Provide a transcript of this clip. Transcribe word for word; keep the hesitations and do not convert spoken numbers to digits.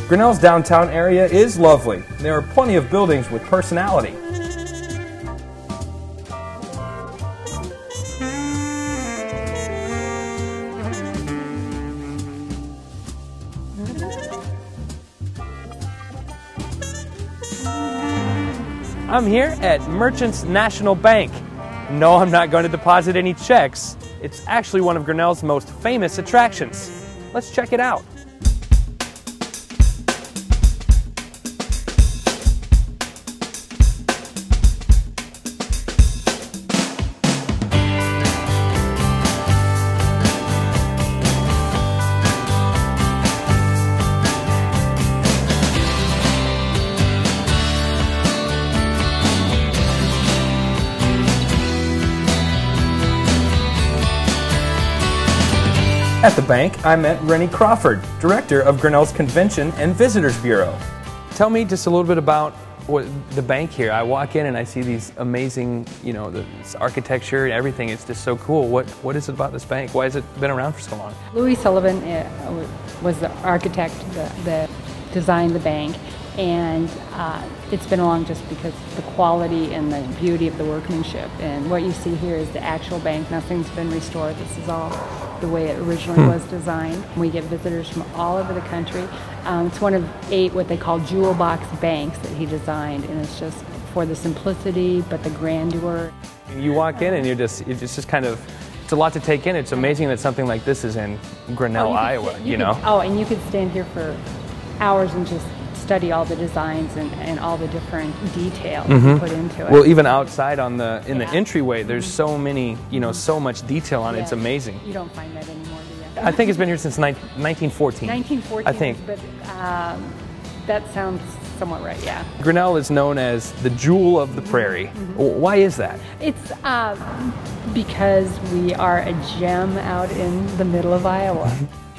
Grinnell's downtown area is lovely. There are plenty of buildings with personality. I'm here at Merchants National Bank. No, I'm not going to deposit any checks. It's actually one of Grinnell's most famous attractions. Let's check it out. At the bank, I met Rennie Crawford, director of Grinnell's Convention and Visitors Bureau. Tell me just a little bit about what, the bank here. I walk in and I see these amazing, you know, the this architecture and everything. It's just so cool. What What is it about this bank? Why has it been around for so long? Louis Sullivan uh, was the architect that, that designed the bank, and uh, it's been along just because of the quality and the beauty of the workmanship. And what you see here is the actual bank. Nothing's been restored. This is all the way it originally hmm. was designed. We get visitors from all over the country. Um, it's one of eight what they call jewel box banks that he designed, and it's just for the simplicity but the grandeur. You walk in and you're just, it's just kind of, it's a lot to take in. It's amazing that something like this is in Grinnell, oh, you Iowa, could, you, you know. Could, oh, and you could stand here for hours and just study all the designs and, and all the different details mm-hmm. put into it. Well, even outside on the in yeah. the entryway, there's mm-hmm. so many, you know, so much detail on it. Yeah. It's amazing. You don't find that anymore, do you? I think it's been here since nineteen fourteen. nineteen fourteen, I think. But um, that sounds somewhat right, yeah. Grinnell is known as the jewel of the prairie. Mm-hmm. Why is that? It's uh, because we are a gem out in the middle of Iowa.